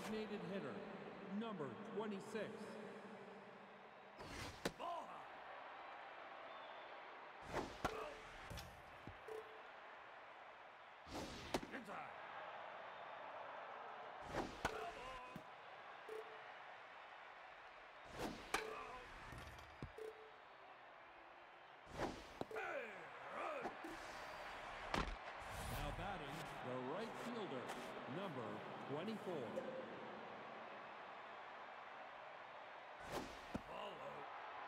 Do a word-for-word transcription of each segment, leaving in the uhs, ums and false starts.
designated hitter, number twenty-six. Inside. Now batting, the right fielder, number twenty-four. Follow.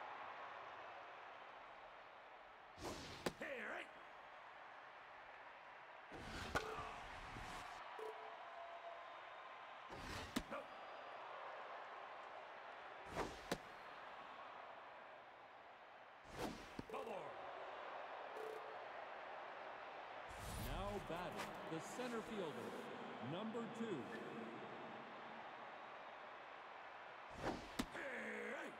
Hey, right. No. Bubble. Now batting, the center fielder, number two. Hey, right.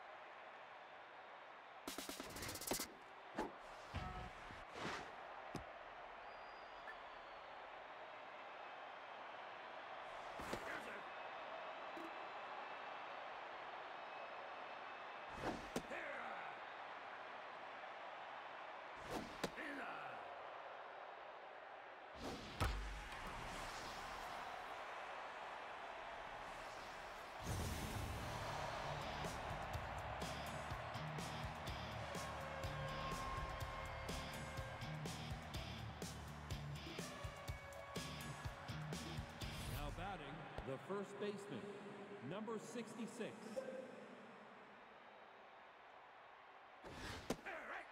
Here's it. Here. Inside. Now batting, the first baseman, number sixty-six. Here, right.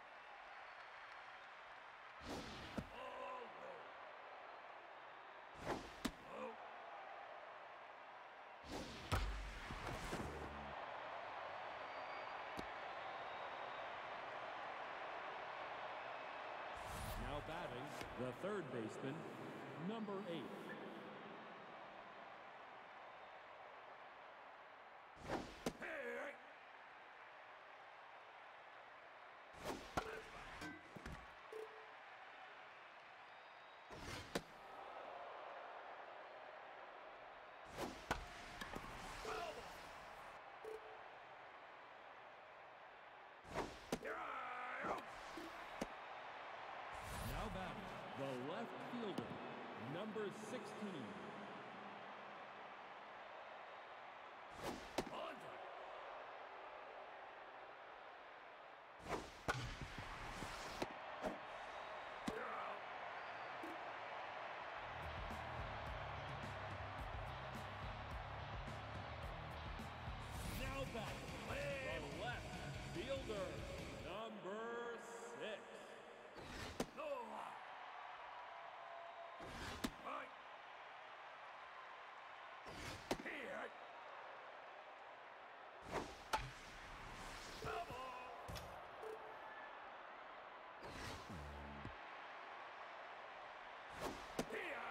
Oh, no. Oh. Now batting, the third baseman, number eight. Hey, right. Here I go. Now batting, the left fielder, number sixteen. Onside. You're out. Now batting, the left fielder, number six. No. Right. Here. Double. Here.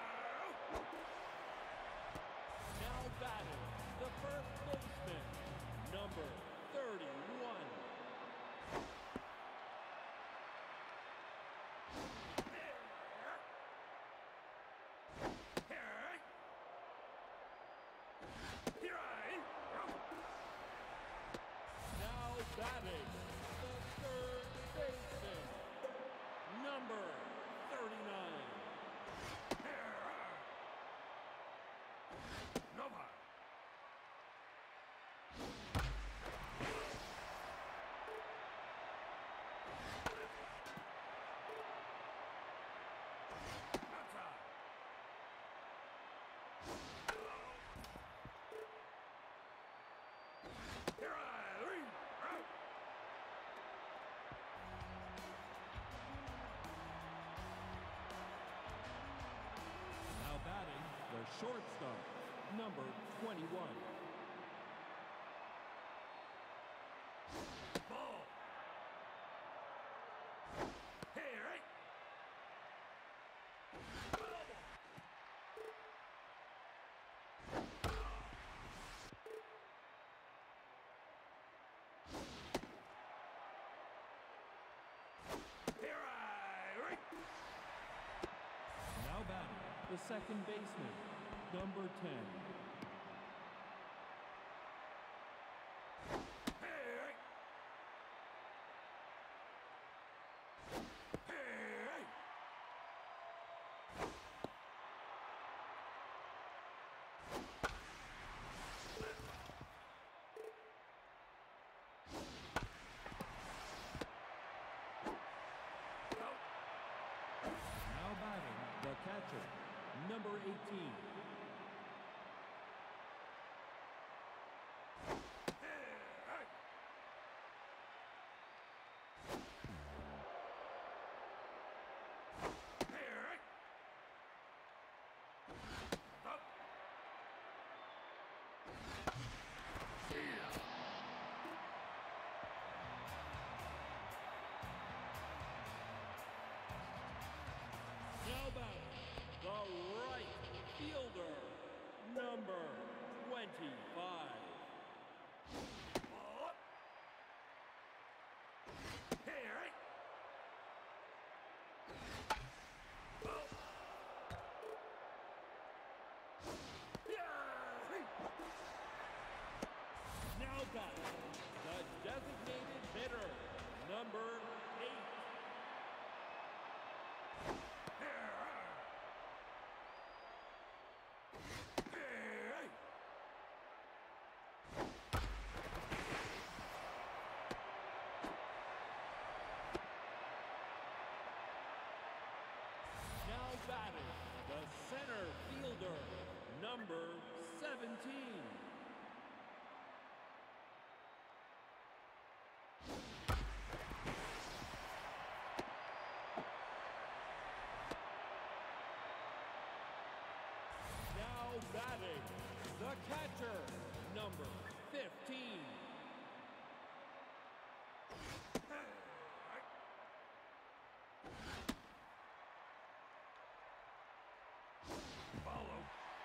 Now batting, the first baseman, number thirty-one. Here. Here. Here I go. Now batting, the third baseman, number thirty-nine. Here. Nova. Outside. Here I three. Out. Now batting, the shortstop, number twenty-one. Ball. Hey, right. Here I right. Now batting, the second baseman, number ten. eighteen. Now batting, the right fielder, number twenty-five. Ball up. Hey, all right. Ball. Yeah. Hey. Now batting, the designated hitter, number eight. Now batting, the center fielder, number seventeen. Now batting, the catcher, number fifteen. Follow.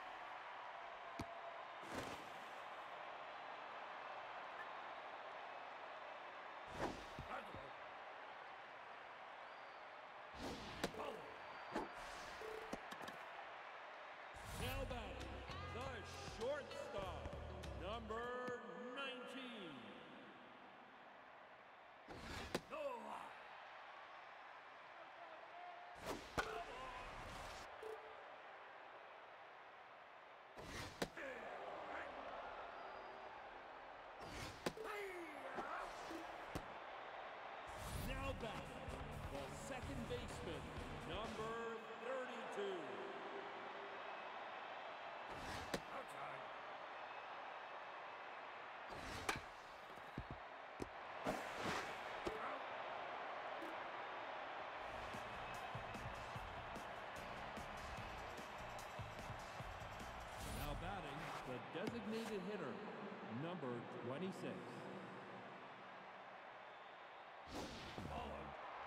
Follow. Now batting, the shortstop, number nineteen. No. Now batting, the second baseman, number thirty-two. Outside. Out. Now batting, the designated hitter, number twenty-six. Follow.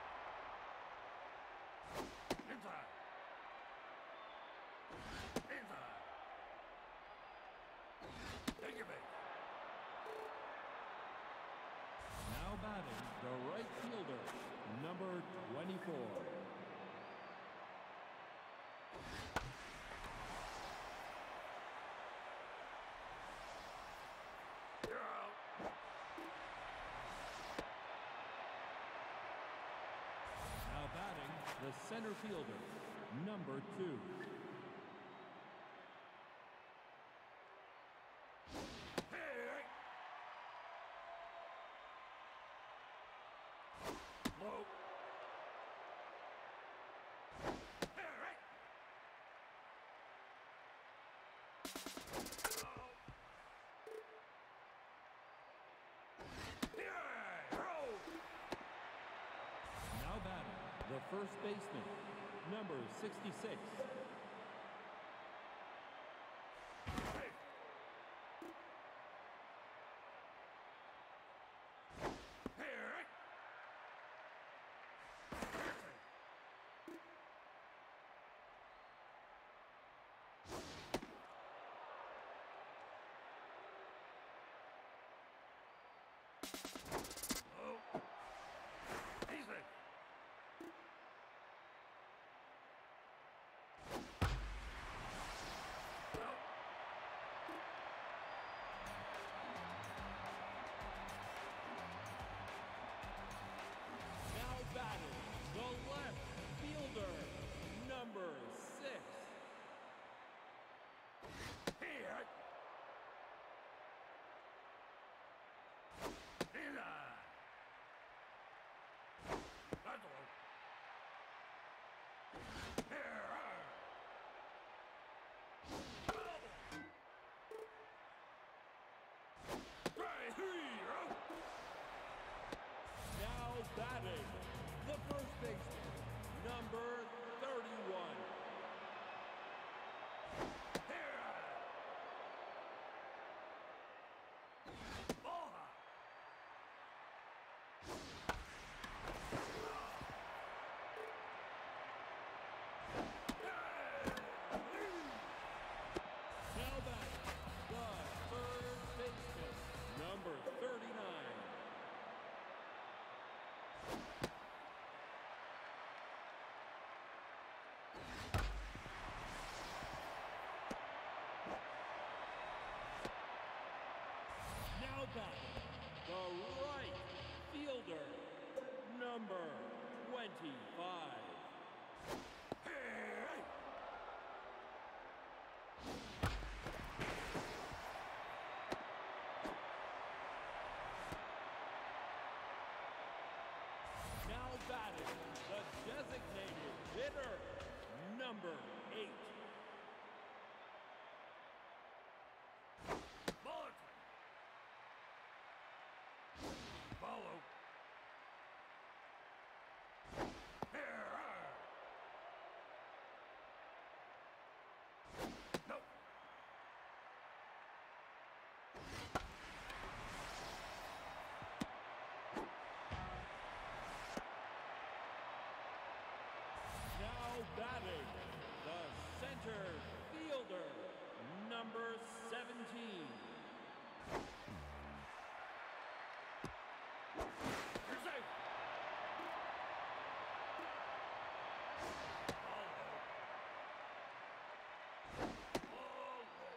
Inside. Inside. Take your base. Now batting, the right fielder, number twenty-four. You're out. Now batting, the center fielder, number two. Hey, hey. Low. Hey, hey. Oh. Yeah, roll. Now batting, the first baseman, number sixty-six. Hey. Hey, hey. Oh. Easy. batting, the first baseman, number thirty-one. Now batting, the third baseman, number thirty-nine. Now batting, the right fielder, number twenty-five. Now batting, the designated hitter, number eight. Bulletin. Follow. Here. No. Now batting, the center fielder, number seventeen. You're safe. Follow. Follow.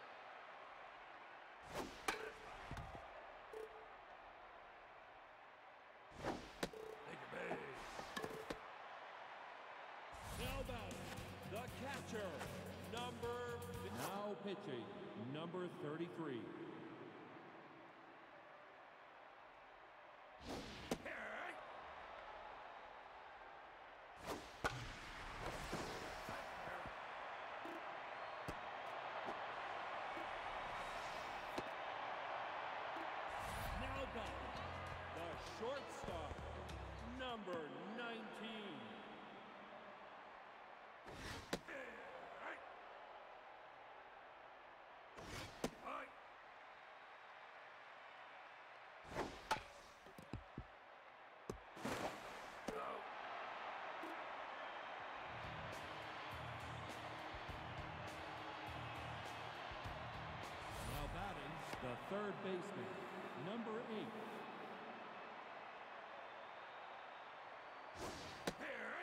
Take a base. Now batting, the catcher, number... Now pitching, number thirty-three. Here. Now batting, the shortstop, number nineteen. Right. Go. Now batting, the third baseman, number eight. Here.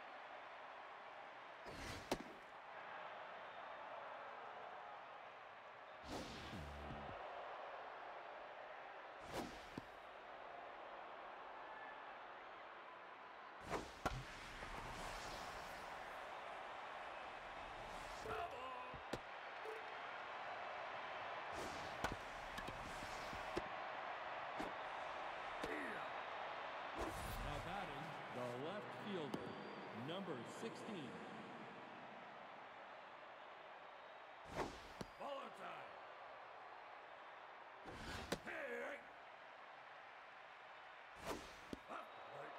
Now batting, the left fielder, number sixteen. Follow time. Hey. Up, right.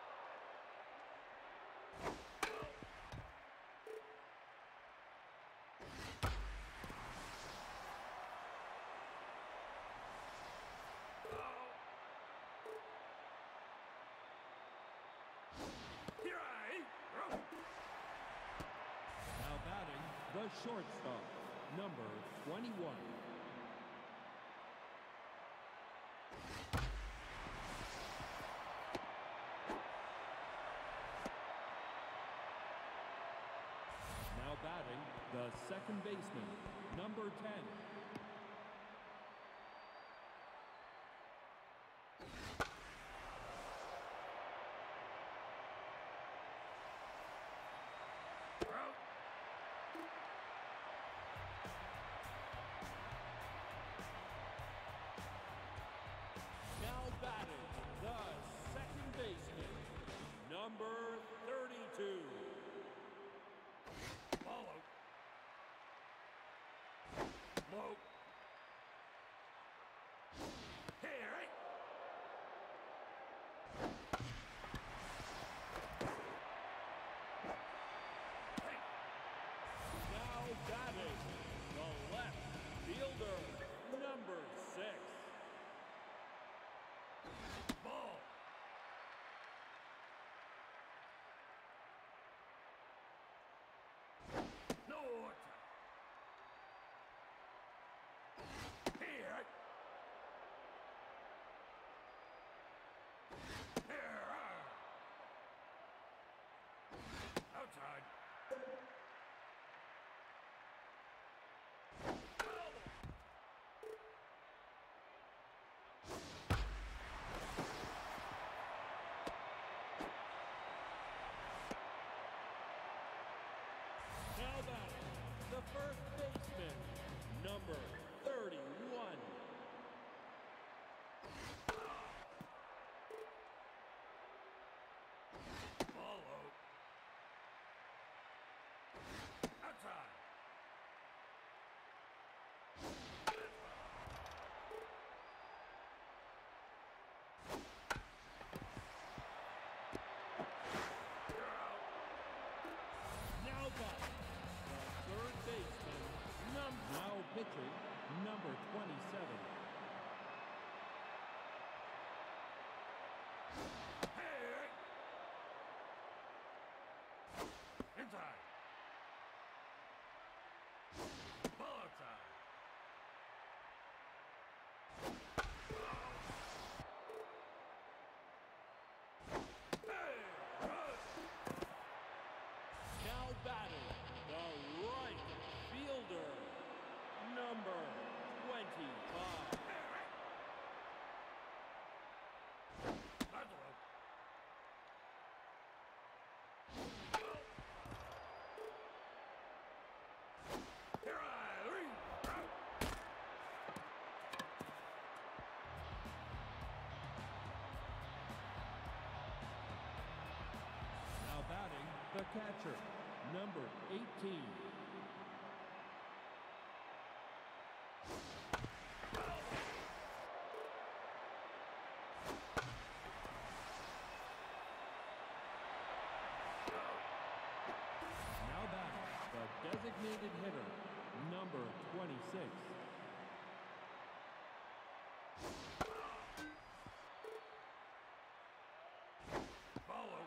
Here I go. Now batting, the shortstop, number twenty-one. Now batting, the second baseman, number ten. Out. Now batting, the second baseman, number thirty-two. Follow. Low. Here. The catcher, number eighteen. Now batting, the designated hitter, number twenty-six. Follow.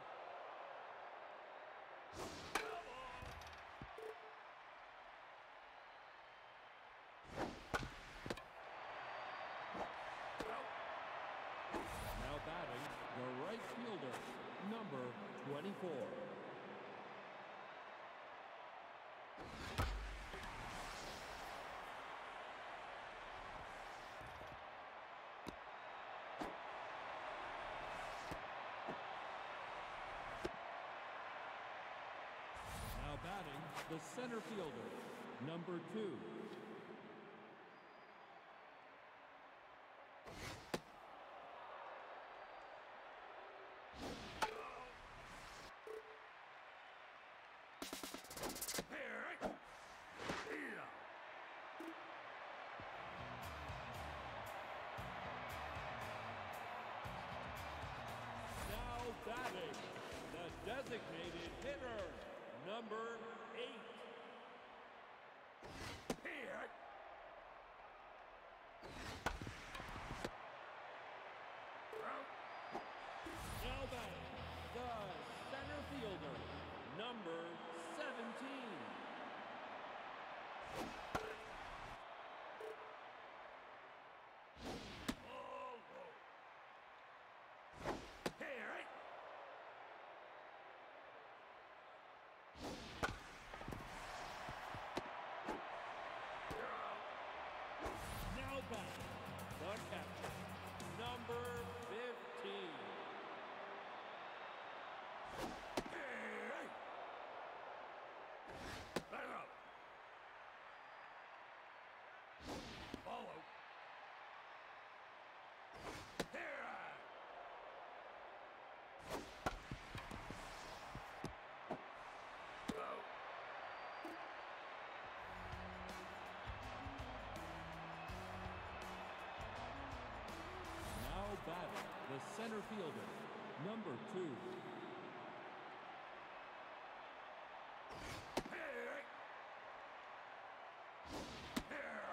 Now batting, the right fielder, number twenty-four. Now batting, the center fielder, number two. Here. Yeah. Now batting, the designated hitter, number eight. Here. Out. Now batting, the center fielder, number seventeen. All low. Here. You're out. Now batting, the catcher, number fifteen. Hey! Back up. Follow. Here! Go. Now batting, the center fielder, number two. Here! Here!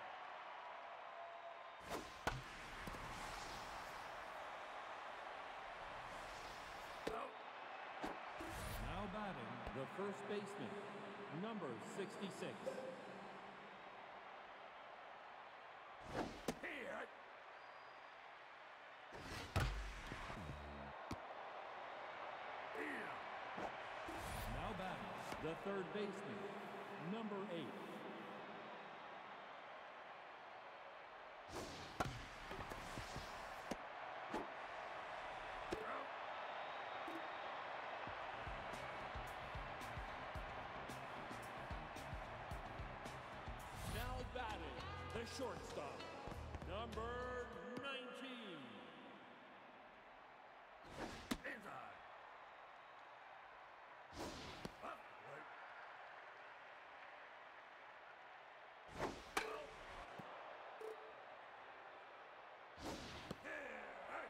Go. Now batting, the first baseman, number sixty-six. Here! Here! Now batting, the third baseman, number eight. Out. Now batting, the shortstop, number nineteen. Inside. Up. Right. Out. Here.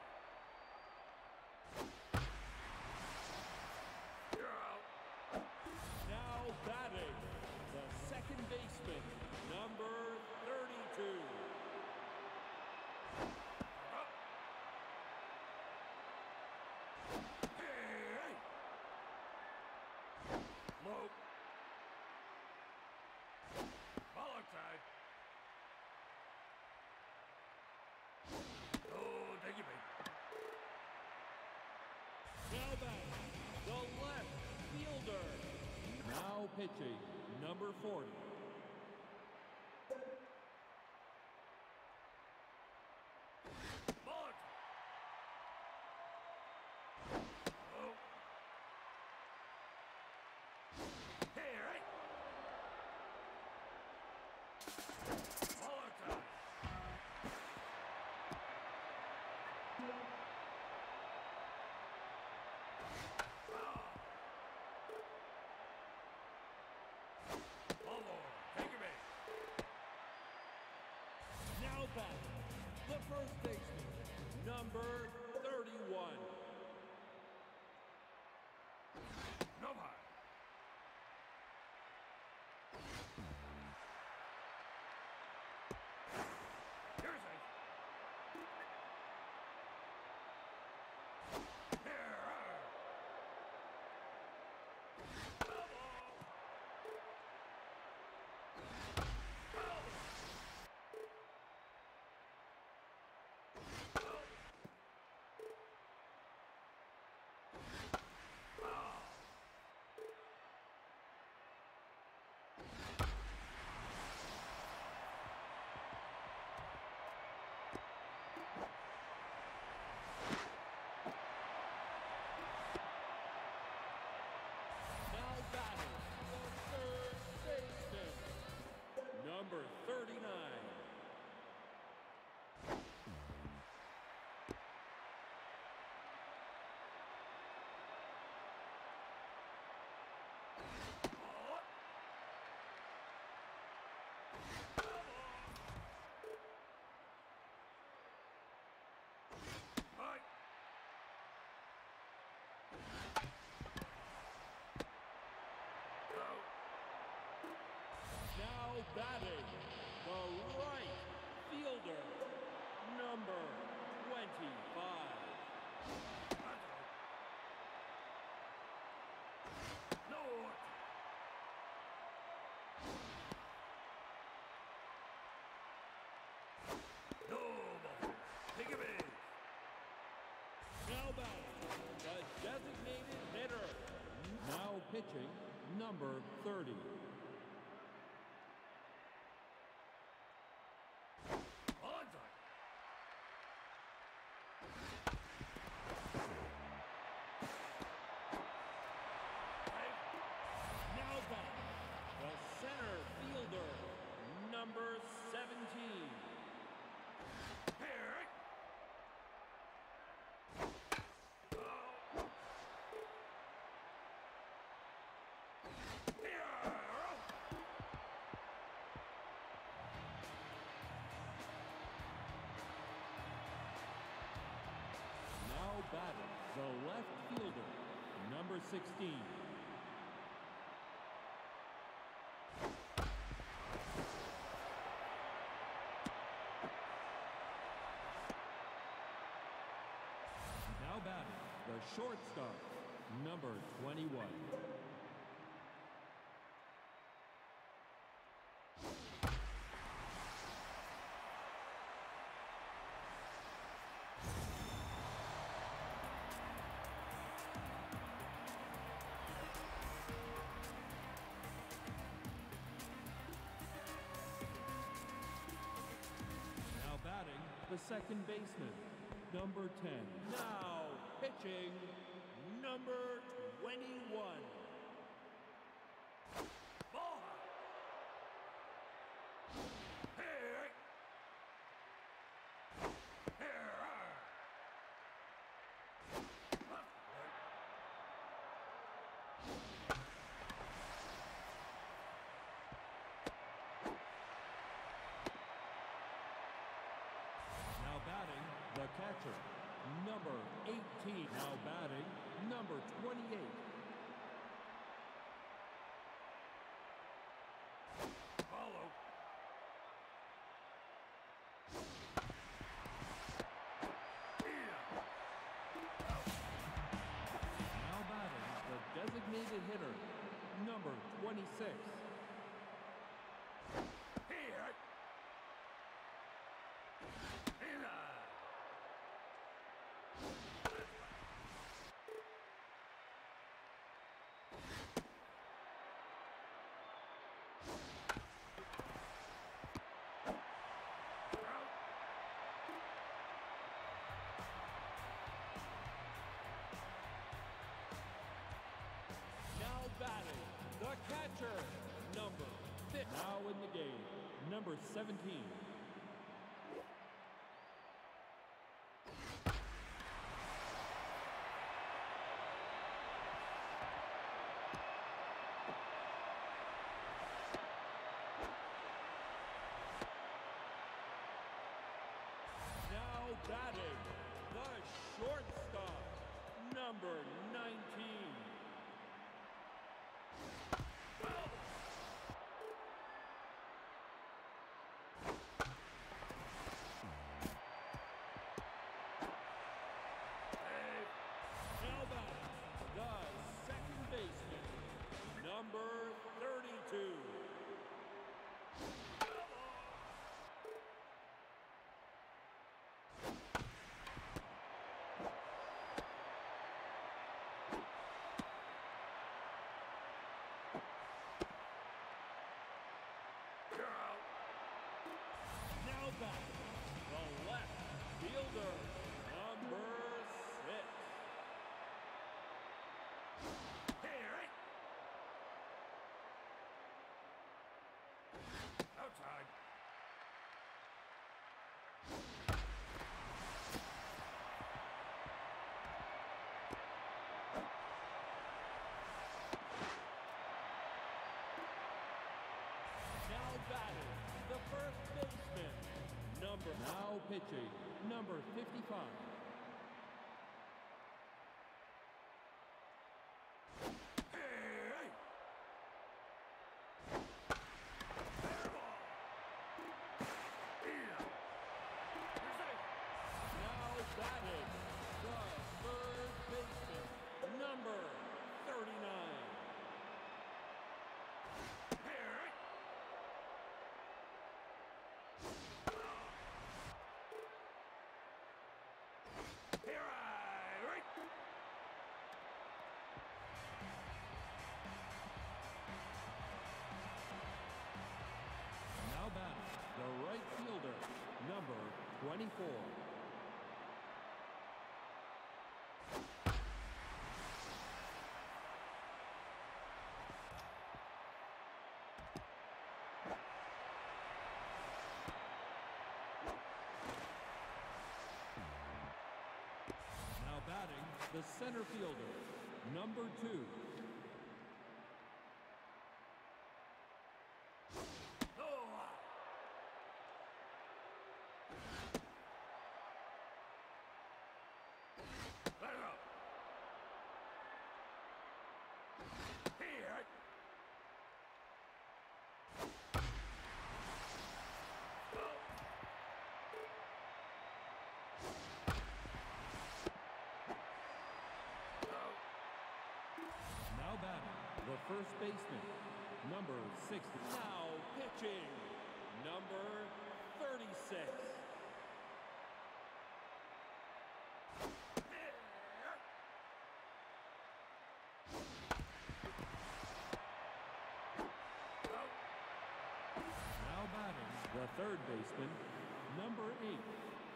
You're out. Now batting, the second baseman, number thirty-two. Up. Hey! Low. Ball outside. Oh, take it back. Now batting, the left fielder. Now pitching, number forty. Ball outside. Low. Hey, right. Ball outside. Foul. back, the first baseman, number thirty-one. No high. Here's a. Here. Now batting, the third baseman, number thirty-nine. Right. Go. Now batting, the right fielder, number twenty-five. That's all. No. No. Take it big. Now batting, the designated hitter. Now pitching, number thirty. Onside. Hey. Now batting, the center fielder, number seventeen. Here. Oh. Here. Now batting, the left fielder, number sixteen. Now batting, the shortstop, number twenty-one. Now batting, the second baseman, number ten. Now pitching, number twenty-one. Ball high. Here. Here. Left. Right. Now batting, the catcher, number eighteen. Now batting, number twenty-eight. Follow. Now batting, the designated hitter, number twenty-six. Here. In. Now batting, the catcher, number six. Now in the game, number seventeen. batting, the shortstop, number nineteen. Now batting, the second baseman, number thirty-two. Now back, the left fielder, number six. Outside. Now batting, the first baseman, number now pitching, number fifty-five. Hey! Now batting, the third baseman, number thirty-nine. Now batting, the right fielder, number twenty-four. Now batting, the center fielder, number two. Now batting, the first baseman, number sixty. Now pitching, number thirty-six. Now batting, the third baseman, number eight.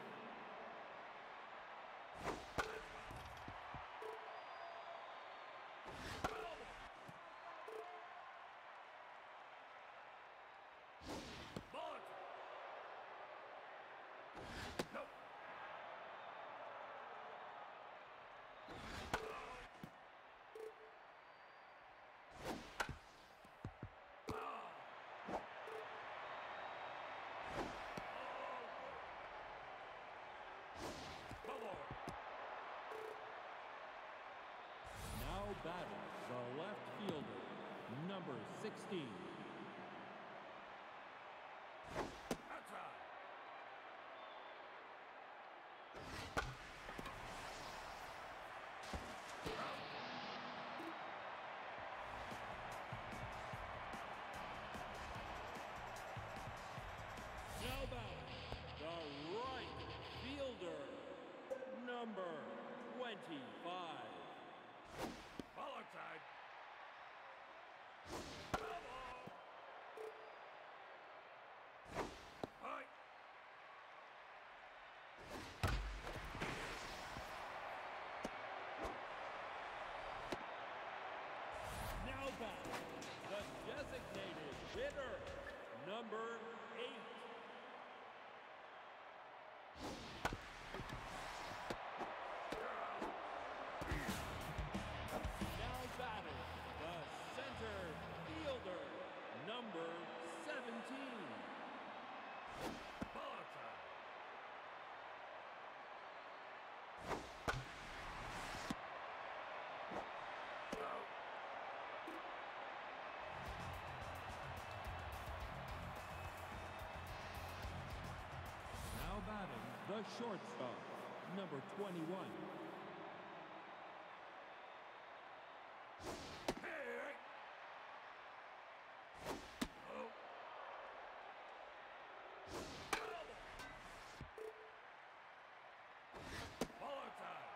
Now batting, the left fielder, number sixteen. Now batting, the right fielder, number twenty-five. Ball outside. Right. Now batting, the designated hitter, number eight. Now batting, the center fielder, number seventeen. Ball outside. The shortstop, number twenty-one. Hey! Oh. Ball outside.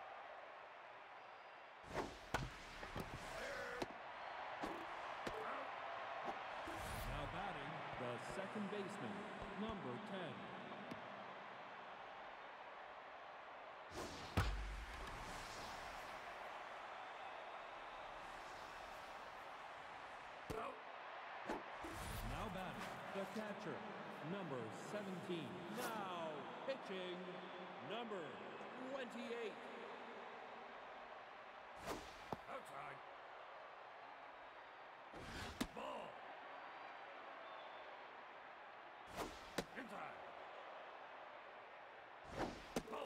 Now batting, the second baseman, number ten. Out. Now batting, the catcher, number seventeen. Now pitching, number twenty-eight. Outside. Ball. Inside. Ball.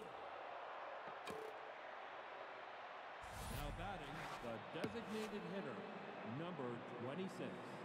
Now batting, the designated hitter, number twenty-six.